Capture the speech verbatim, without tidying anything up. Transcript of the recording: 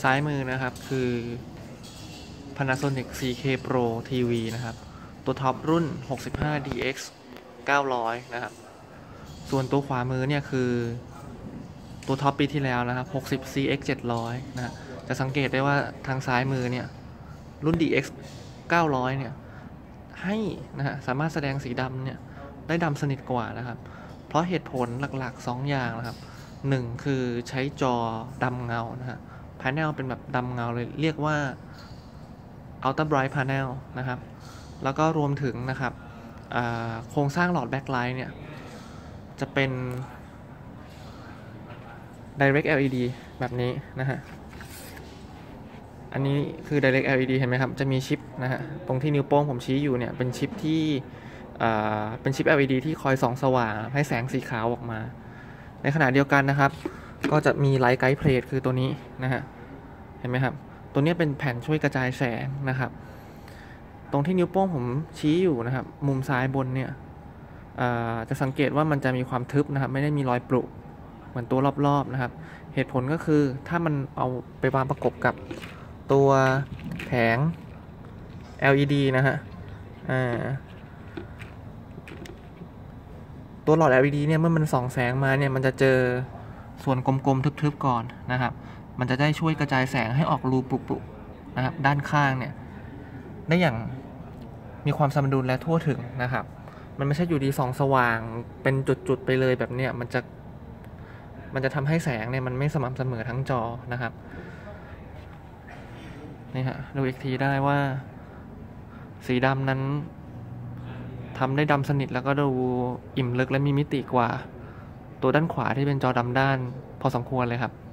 ซ้ายมือนะครับคือ Panasonic โฟร์เค Pro ที วี นะครับตัวท็อปรุ่น หกสิบห้า ดี เอ็กซ์ เก้าร้อย นะครับส่วนตัวขวามือเนี่ยคือตัวท็อปปีที่แล้วนะครับ หกสิบ ซี เอ็กซ์ เจ็ดร้อย นะจะสังเกตได้ว่าทางซ้ายมือเนี่ยรุ่น ดี เอ็กซ์ เก้าร้อย เนี่ยให้นะฮะสามารถแสดงสีดำเนี่ยได้ดำสนิทกว่านะครับเพราะเหตุผลหลักๆสองอย่างนะครับหนึ่งคือใช้จอดำเงานะฮะ panel เป็นแบบดำเงาเลยเรียกว่า Ultra Bright Panel นะครับแล้วก็รวมถึงนะครับโครงสร้างหลอดแบ็คไลท์เนี่ยจะเป็น Direct แอล อี ดี แบบนี้นะฮะอันนี้คือ Direct แอล อี ดี เห็นไหมครับจะมีชิปนะฮะตรงที่นิ้วโป้งผมชี้อยู่เนี่ยเป็นชิปที่เป็นชิป แอล อี ดี ที่คอยส่องสว่างให้แสงสีขาวออกมาในขณะเดียวกันนะครับก็จะมีไลท์ไกด์เพลทคือตัวนี้นะฮะเห็นไหมครับตัวนี้เป็นแผ่นช่วยกระจายแสงนะครับตรงที่นิ้วโป้งผมชี้อยู่นะครับมุมซ้ายบนเนี่ยจะสังเกตว่ามันจะมีความทึบนะครับไม่ได้มีรอยปรุเหมือนตัวรอบๆนะครับเหตุผลก็คือถ้ามันเอาไปวางประกบกับตัวแผง แอล อี ดี นะฮะตัวหลอด แอล อี ดี เนี่ยเมื่อมันส่องแสงมาเนี่ยมันจะเจอส่วนกลมๆทึบๆก่อนนะครับมันจะได้ช่วยกระจายแสงให้ออกรูปุๆนะครับด้านข้างเนี่ยได้อย่างมีความสมดุลและทั่วถึงนะครับมันไม่ใช่อยู่ดีส่องสว่างเป็นจุดๆไปเลยแบบเนี้ยมันจะมันจะทำให้แสงเนี่ยมันไม่สม่ำเสมอทั้งจอนะครับนี่ฮะดูอีกทีได้ว่าสีดำนั้นทำได้ดำสนิทแล้วก็ดูอิ่มลึกและมีมิติกว่าตัวด้านขวาที่เป็นจอดำด้านพอสมควรเลยครับ